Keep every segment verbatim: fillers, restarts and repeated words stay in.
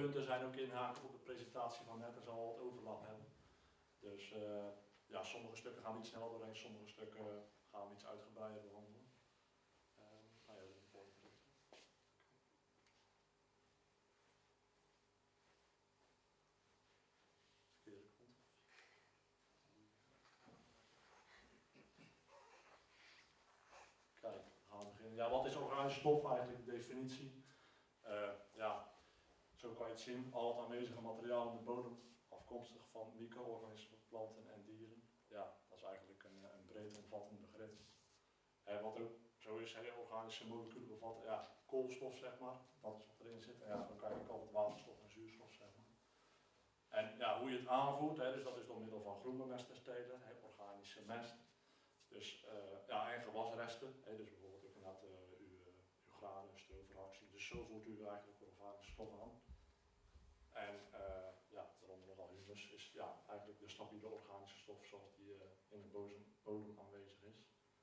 punten zijn ook inhaken op de presentatie van net, er zal wat overlap hebben. Dus uh, ja, sommige stukken gaan we iets sneller doorheen, sommige stukken gaan we iets uitgebreider behandelen. Uh, nou ja, dat is een volgende. Verkeerde kant. Kijk, we gaan beginnen. Ja, wat is organische stof eigenlijk, de definitie? Uh, ja, zo kan je het zien, al het aanwezige materiaal in de bodem, afkomstig van micro-organismen, planten en dieren. Ja, dat is eigenlijk een, een breed omvattend begrip. En wat ook zo is, hè, organische moleculen bevatten ja, koolstof, zeg maar, dat is wat erin zit. En ja, dan kan je ook altijd waterstof en zuurstof, zeg maar. En ja, hoe je het aanvoert, hè, dus dat is door middel van groenbemesters telen, hè, organische mest. Dus uh, ja, en gewasresten, hè, dus bijvoorbeeld ook inderdaad uh, uw, uh, uw granen, strooveractie. Dus zo voert u eigenlijk organische stof aan. En uh, ja, daaronder nogal humus is ja, eigenlijk de stabiele organische stof zoals die uh, in de bodem, bodem aanwezig is.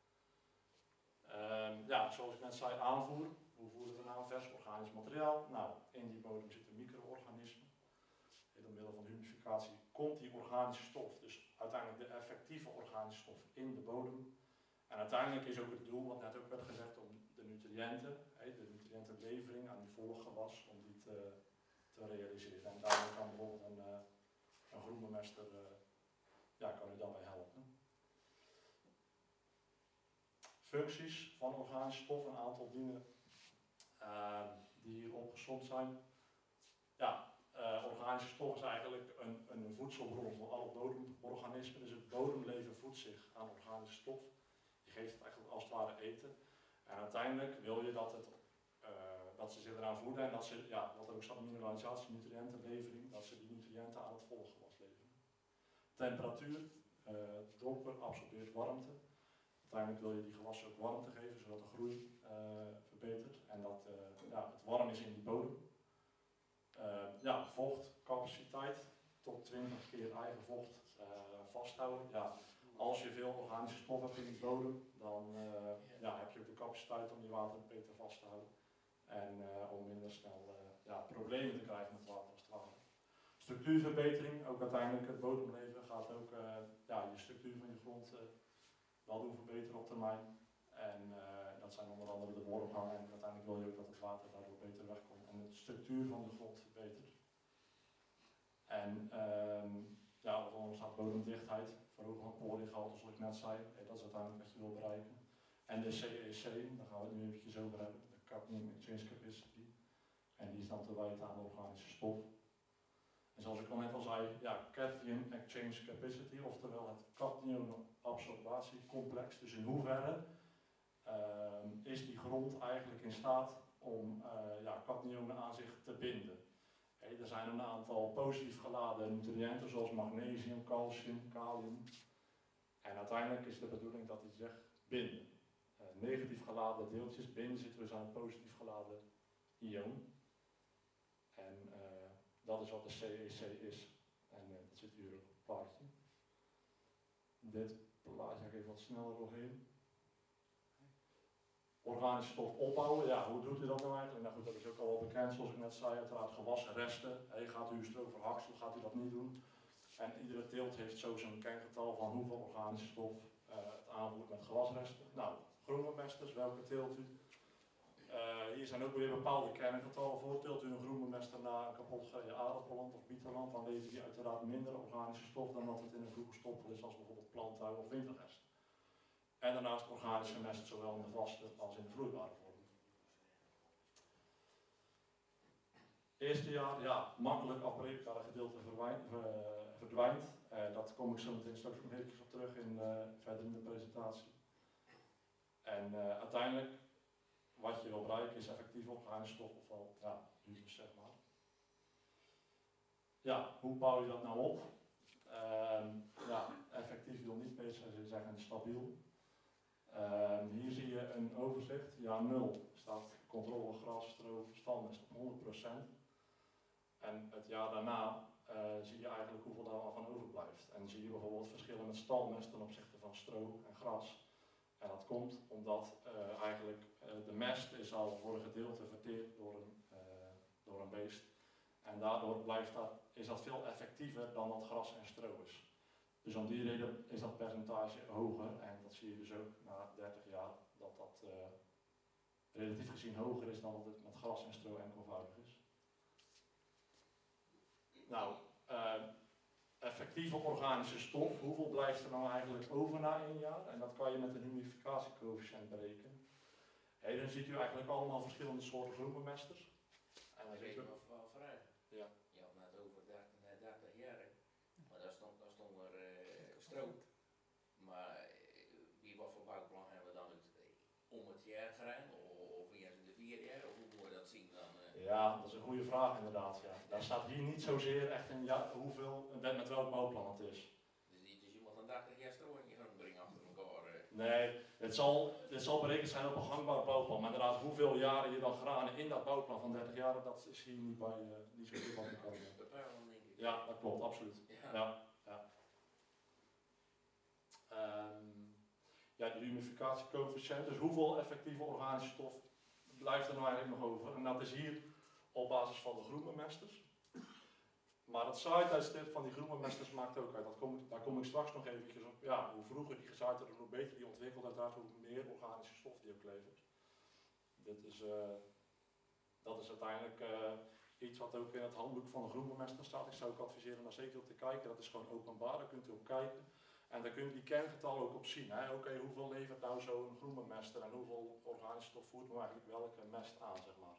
Um, ja, zoals ik net zei, aanvoer. Hoe voeren we nou vers organisch materiaal? Nou, in die bodem zitten micro-organismen. Door middel van humidificatie komt die organische stof, dus uiteindelijk de effectieve organische stof, in de bodem. En uiteindelijk is ook het doel, wat net ook werd gezegd, om de nutriënten, de nutriëntenlevering aan die volle gewas, om die te, te realiseren. En daarmee kan bijvoorbeeld een, een groenbemester, ja, kan u daarbij helpen. Functies van organische stof, een aantal dingen uh, die hier opgesomd zijn. Ja, uh, organische stof is eigenlijk een, een voedselbron voor alle bodemorganismen. Dus het bodemleven voedt zich aan organische stof. Je geeft het eigenlijk als het ware eten. En uiteindelijk wil je dat, het, uh, dat ze zich eraan voeden en dat ze, ja, wat er ook staat, mineralisatie, nutriëntenlevering, dat ze die nutriënten aan het volle gewas leveren. Temperatuur, uh, donker absorbeert warmte. Uiteindelijk wil je die gewassen ook warmte geven, zodat de groei uh, verbetert en dat uh, ja, het warm is in die bodem. Uh, ja, vochtcapaciteit, tot twintig keer eigen vocht uh, vasthouden. Ja, als je veel organische stof hebt in die bodem, dan uh, ja, heb je ook de capaciteit om die water beter vast te houden. En uh, om minder snel uh, ja, problemen te krijgen met water als het ware. Structuurverbetering, ook uiteindelijk het bodemleven gaat ook uh, ja, je structuur van je grond uh, wel doen verbeteren op termijn. En uh, dat zijn onder andere de wormgangen en uiteindelijk wil je ook dat het water daardoor beter wegkomt en de structuur van de grond verbetert. En um, ja, wat onder staat bodemdichtheid, verhogen van porengehalte zoals ik net zei, hey, dat is uiteindelijk wat je wil bereiken. En de C E C, daar gaan we het nu eventjes over hebben, de Cadmium Exchange Capacity. En die is dan te wijten aan de organische stof. En zoals ik al net al zei, ja, Cadmium Exchange Capacity, oftewel het cadmium-absorptiecomplex. Dus in hoeverre uh, is die grond eigenlijk in staat om uh, ja, cadmionen aan zich te binden. Hey, er zijn een aantal positief geladen nutriënten zoals magnesium, calcium, kalium. En uiteindelijk is de bedoeling dat die zich binden. Uh, negatief geladen deeltjes binden zitten dus aan een positief geladen ion. En uh, dat is wat de C E C is. En uh, dat zit hier op het plaatje. Dit plaatje ga ik even wat sneller doorheen. Organische stof opbouwen, ja, hoe doet u dat nou eigenlijk? Nou goed, dat is ook al wel bekend, zoals ik net zei, uiteraard gewassen resten. Hey, gaat u stroverhaksel, gaat u dat niet doen? En iedere teelt heeft zo zijn kerngetal van hoeveel organische stof uh, het aanvoert met gewasresten. Nou, groenbemesters, welke teelt u? Uh, hier zijn ook weer bepaalde kerngetallen voor. Teelt u een groenbemester na een kapot gereden aardappelland of bietenland, dan levert die uiteraard minder organische stof dan dat het in een vroege stoppel is, als bijvoorbeeld plantuin of winterrest. En daarnaast organische mest, zowel in de vaste als in de vloeibare vorm. Eerste jaar, ja, makkelijk afbreekbare gedeelte verdwijnt. Uh, dat kom ik zo meteen straks nog even op terug in, uh, verder in de presentatie. En uh, uiteindelijk, wat je wil bereiken is effectief organische stof, ofwel ja, humus zeg maar. Ja, hoe bouw je dat nou op? Uh, ja, effectief wil niet per se zeggen stabiel. Uh, hier zie je een overzicht. Ja, nul staat controle gras, stro, stalmest op honderd procent. En het jaar daarna uh, zie je eigenlijk hoeveel daar van overblijft. En zie je bijvoorbeeld verschillen met stalmest ten opzichte van stro en gras. En dat komt omdat uh, eigenlijk uh, de mest is al voor een gedeelte verteerd door een, uh, door een beest. En En daardoor blijft dat, is dat veel effectiever dan dat gras en stro is. Dus om die reden is dat percentage hoger. En dat zie je dus ook na dertig jaar, dat dat uh, relatief gezien hoger is dan dat het met gras en stro enkelvoudig is. Nou, uh, effectieve organische stof, hoeveel blijft er nou eigenlijk over na één jaar? En dat kan je met een humidificatiecoëfficiënt berekenen. Hey, dan ziet u eigenlijk allemaal verschillende soorten groenbemesters. En dan ziet u... wel vrij. Ja. Je had net over dertig jaar, maar daar stond, daar stond er uh, stro. Maar uh, wie wat voor bouwplan hebben we dan uit, om het jaar gerend of eerst in de vier jaar? Of hoe moet je dat zien dan? Uh? Ja, dat is een goede vraag inderdaad. Ja. Daar staat hier niet zozeer echt in ja, hoeveel, met welk bouwplan het is. Dus, die, dus je moet dan dertig jaar stro in je grond brengen achter elkaar? Uh. Nee, het zal, het zal berekend zijn op een gangbaar bouwplan. Maar inderdaad, hoeveel jaren je dan granen in dat bouwplan van dertig jaar, dat is hier niet, bij, uh, niet zo goed bij komen. Bepalen, denk ik. Ja, dat klopt, absoluut. Ja. Ja, ja. Um, ja, de humidificatiecoëfficiënt, dus hoeveel effectieve organische stof blijft er nou eigenlijk nog over? En dat is hier op basis van de groenbemesters. Maar het zaaitijdstip van die groenbemesters maakt ook uit. Dat kom ik, daar kom ik straks nog eventjes op. Ja, hoe vroeger die gezaaid wordt, hoe beter die ontwikkelt, uiteraard hoe meer organische stof die ook levert. Dit is, uh, dat is uiteindelijk uh, iets wat ook in het handboek van de groenbemester staat. Ik zou ook adviseren daar zeker op te kijken. Dat is gewoon openbaar, daar kunt u op kijken. En daar kunt u die kerngetallen ook op zien. Oké, okay, hoeveel levert nou zo'n groenbemester en hoeveel organische stof voert nou eigenlijk welke mest aan, zeg maar.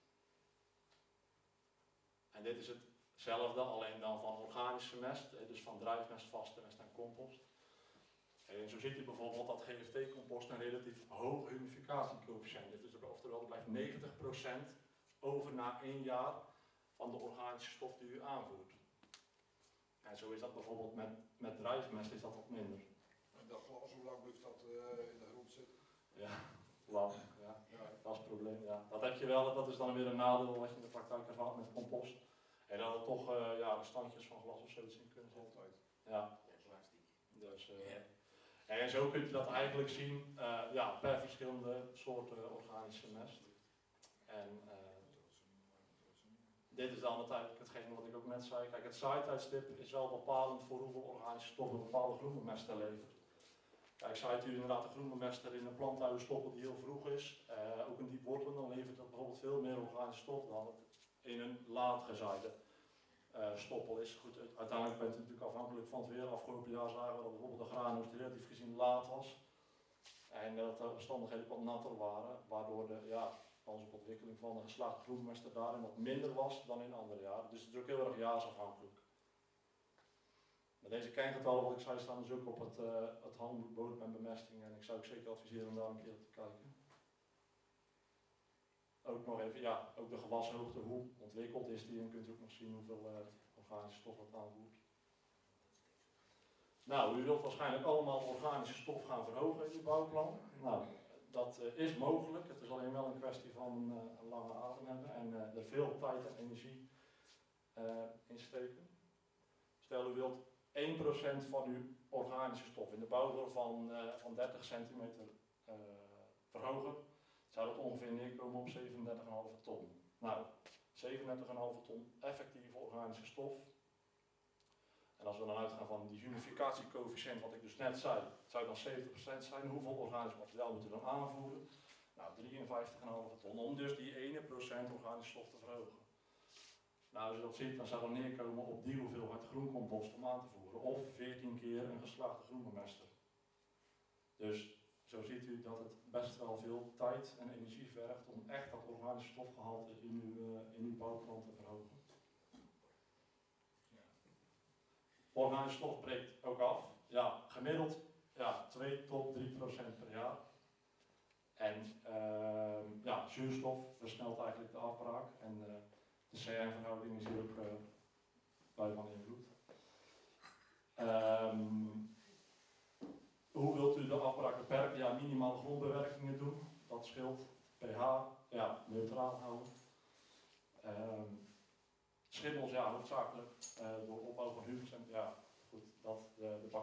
En dit is hetzelfde, alleen dan van organische mest, dus van drijfmest, vaste mest en compost. En zo ziet u bijvoorbeeld dat G F T-compost een relatief hoge humidificatiecoëfficiënt heeft. Dus oftewel, er blijft negentig procent over na één jaar van de organische stof die u aanvoert. En zo is dat bijvoorbeeld met, met drijfmest is dat wat minder. En dat glas, hoe lang blijft dat uh, in de grond zitten? Ja, lang. Ja. Ja. Dat is het probleem. Ja. Dat heb je wel, dat is dan weer een nadeel wat je in de praktijk ervaart met compost. En dat er toch uh, ja, standjes van glas of zoiets in kunnen zitten. Altijd. Ja. Plastic. Dus, uh, ja. En zo kun je dat eigenlijk zien uh, ja, per verschillende soorten organische mest. En uh, dit is dan uiteindelijk hetgeen wat ik ook net zei. Kijk, het zaaitijdstip is wel bepalend voor hoeveel organische stoffen een bepaalde groenbemester levert. Kijk, zaait u inderdaad een groenbemester in een plantuienstoppel die heel vroeg is, uh, ook een diep wortelen, dan levert dat bijvoorbeeld veel meer organische stof dan het in een laat gezaaide uh, stoppel is. Goed, uiteindelijk bent u natuurlijk afhankelijk van het weer. Afgelopen jaar zagen we dat bijvoorbeeld de graanoogst relatief gezien laat was. En dat de omstandigheden wat natter waren, waardoor de ja, kans op ontwikkeling van een geslaagde groenbemester daarin wat minder was dan in andere jaren. Dus het is ook heel erg jaarsafhankelijk. Maar deze kerngetallen, wat ik zei, staan dus ook op het, uh, het handboek bodem en bemesting. En ik zou ook zeker adviseren om daar een keer op te kijken. Ook nog even, ja, ook de gewashoogte, hoe ontwikkeld is die en kunt u ook nog zien hoeveel uh, organische stof dat aanvoert. Nou, u wilt waarschijnlijk allemaal organische stof gaan verhogen in uw bouwplan. Nou, dat uh, is mogelijk. Het is alleen wel een kwestie van uh, een lange adem hebben en uh, er veel tijd en energie uh, in steken. Stel u wilt één procent van uw organische stof in de bouwvorm van, uh, van dertig centimeter uh, verhogen, zou dat ongeveer neerkomen op zevenendertig komma vijf ton. Nou, zevenendertig komma vijf ton effectieve organische stof. En als we dan uitgaan van die humidificatiecoëfficiënt, wat ik dus net zei, het zou dan zeventig procent zijn. Hoeveel organisch materiaal moet u dan aanvoeren? Nou, drieënvijftig komma vijf ton, om dus die ene procent organische stof te verhogen. Nou, als je dat ziet, dan zou dat neerkomen op die hoeveelheid groencompost om aan te voeren. Of veertien keer een geslaagde groenbemester. Dus zo ziet u dat het best wel veel tijd en energie vergt om echt dat organische stofgehalte in uw, uh, in uw bouwplan te verhogen. Organische stof breekt ook af. Ja, gemiddeld ja, twee tot drie procent per jaar. En uh, ja, zuurstof versnelt eigenlijk de afbraak. En uh, de C N-verhouding is hier ook uh, bij van invloed. Um, hoe wilt u de afbraak beperken? Ja, minimale grondbewerkingen doen. Dat scheelt. pH, ja, neutraal houden. Um, Schimmels, ja, hoofdzakelijk uh, door opbouw van humus. En ja, goed, dat, de, de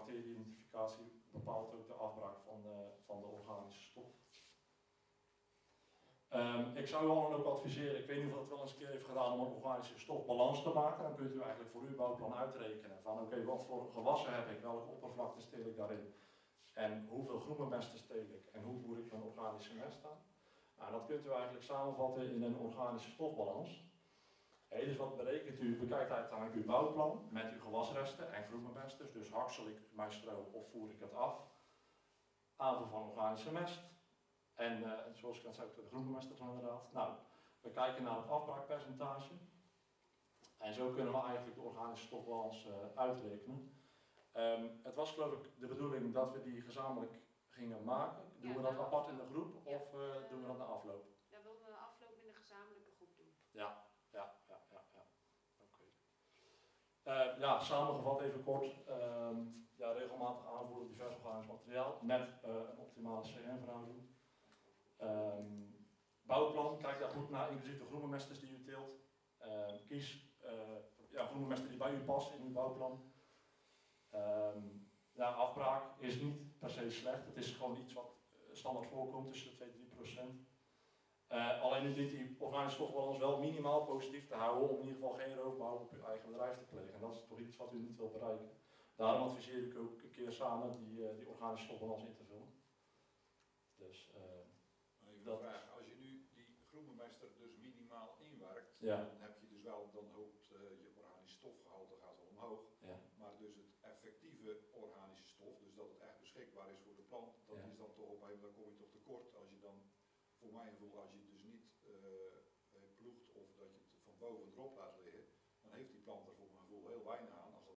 bacterie-identificatie bepaalt ook de afbraak van de, van de organische stof. Um, ik zou u allen ook adviseren, ik weet niet of dat wel eens een keer heeft gedaan om een organische stofbalans te maken. Dan kunt u eigenlijk voor uw bouwplan uitrekenen van oké, okay, wat voor gewassen heb ik, welke oppervlakte steel ik daarin en hoeveel groenbemesten steel ik en hoe voer ik mijn organische mest aan. Nou, dat kunt u eigenlijk samenvatten in een organische stofbalans. Hey, dus wat berekent u? Bekijkt uiteindelijk uw bouwplan met uw gewasresten en groenbemesters. Dus haksel ik mijn stro of voer ik het af. Aanvoer van organische mest. En uh, zoals ik net zei, de groenbemesters inderdaad. Nou, we kijken naar het afbraakpercentage. En zo kunnen we eigenlijk de organische stofbalans uh, uitrekenen. Um, het was geloof ik de bedoeling dat we die gezamenlijk gingen maken. Doen Ja, we dat nou, apart in de groep ja, of uh, uh, doen we dat na afloop? Dat wilden we afloop in de gezamenlijke groep doen. Ja, ja, ja, ja. ja. Oké. Okay. Uh, ja, samengevat even kort. Um, ja, regelmatig aanvoeren divers organisch materiaal met uh, een optimale C N-verhouding. Um, bouwplan, kijk daar goed naar, inclusief de groenbemesters die u teelt. Uh, kies uh, ja, groenbemester die bij u past in uw bouwplan. Um, ja, afbraak is niet per se slecht, het is gewoon iets wat standaard voorkomt tussen de twee en drie procent. Uh, alleen u dient die organische stofbalans wel minimaal positief te houden om in ieder geval geen roofbouw op uw eigen bedrijf te plegen. En dat is toch iets wat u niet wilt bereiken. Daarom adviseer ik ook een keer samen die, uh, die organische stofbalans in te vullen. Dus, uh, Even dat... een vraag, als je nu die groenbemester dus minimaal inwerkt, ja. dan heb je dus wel, dan hoopt uh, je organische stofgehalte gaat wel omhoog. Ja. Maar dus het effectieve organische stof, dus dat het echt beschikbaar is voor de plant, dat ja. is dan toch op een, dan kom je toch tekort als je dan, voor mijn gevoel, als je het dus niet uh, ploegt of dat je het van boven erop laat liggen, dan heeft die plant er voor mijn gevoel heel weinig aan.